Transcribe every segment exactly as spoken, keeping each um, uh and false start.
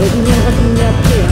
ini yang akan menyatu ya.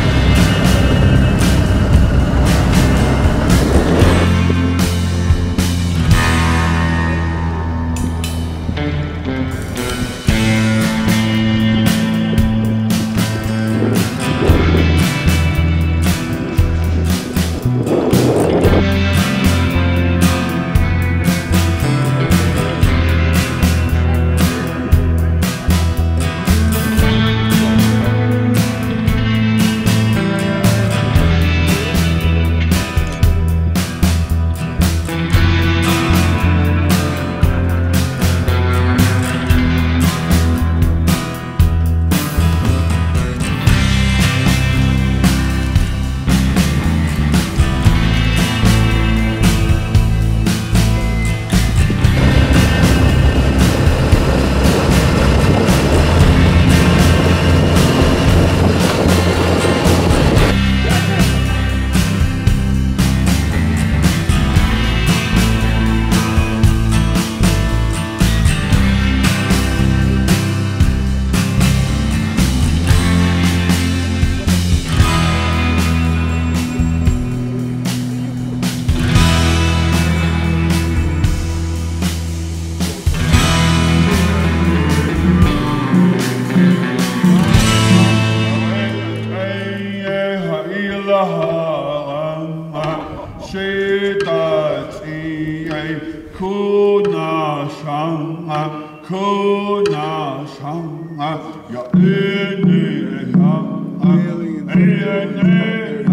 Kuna shanga, kuna shanga, ya ene yanga, ene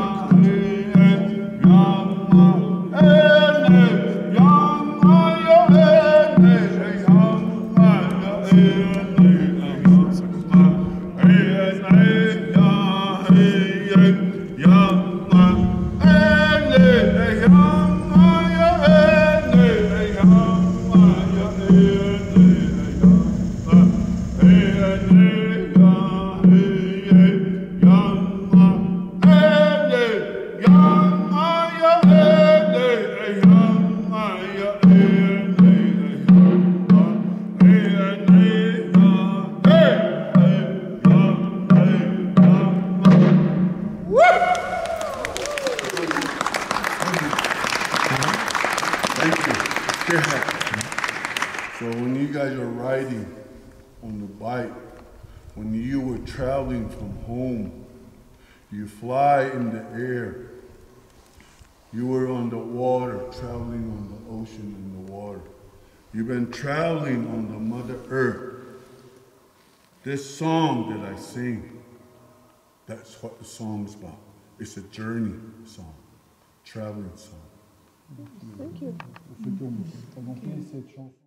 So when you guys are riding on the bike, when you were traveling from home, you fly in the air, you were on the water, traveling on the ocean and the water. You've been traveling on the Mother Earth. This song that I sing, that's what the song is about. It's a journey song, traveling song. Thank you.